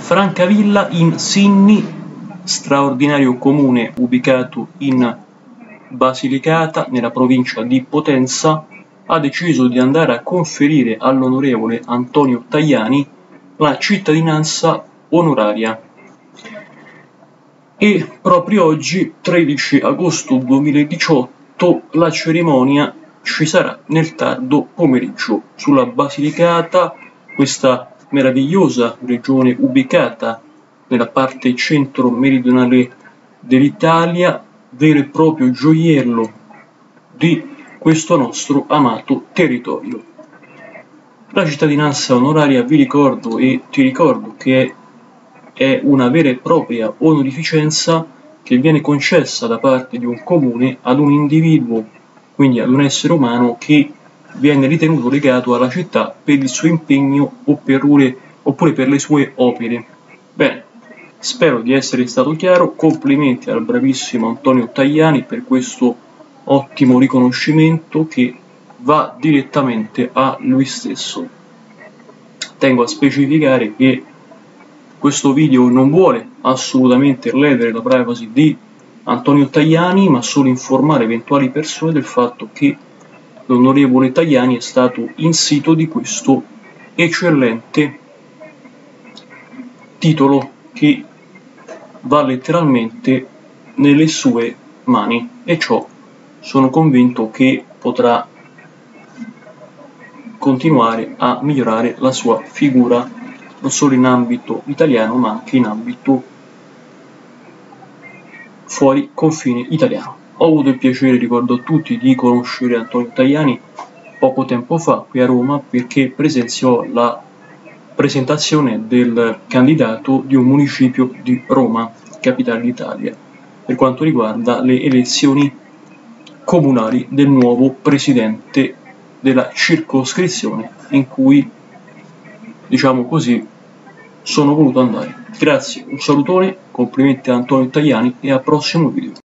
Francavilla in Sinni, straordinario comune ubicato in Basilicata, nella provincia di Potenza, ha deciso di andare a conferire all'onorevole Antonio Tajani la cittadinanza onoraria. E proprio oggi, 13 agosto 2018, la cerimonia ci sarà nel tardo pomeriggio sulla Basilicata, questa meravigliosa regione ubicata nella parte centro-meridionale dell'Italia, vero e proprio gioiello di questo nostro amato territorio. La cittadinanza onoraria, vi ricordo e ti ricordo che è una vera e propria onorificenza che viene concessa da parte di un comune ad un individuo, quindi ad un essere umano che viene ritenuto legato alla città per il suo impegno oppure per le sue opere. Bene, spero di essere stato chiaro. Complimenti al bravissimo Antonio Tajani per questo ottimo riconoscimento che va direttamente a lui stesso. Tengo a specificare che questo video non vuole assolutamente ledere la privacy di Antonio Tajani, ma solo informare eventuali persone del fatto che l'onorevole Tajani è stato insito di questo eccellente titolo che va letteralmente nelle sue mani, e ciò sono convinto che potrà continuare a migliorare la sua figura non solo in ambito italiano ma anche in ambito fuori confine italiano. Ho avuto il piacere, ricordo a tutti, di conoscere Antonio Tajani poco tempo fa qui a Roma, perché presenziò la presentazione del candidato di un municipio di Roma, capitale d'Italia, per quanto riguarda le elezioni comunali del nuovo presidente della circoscrizione in cui, diciamo così, sono voluto andare. Grazie, un salutone, complimenti a Antonio Tajani e al prossimo video.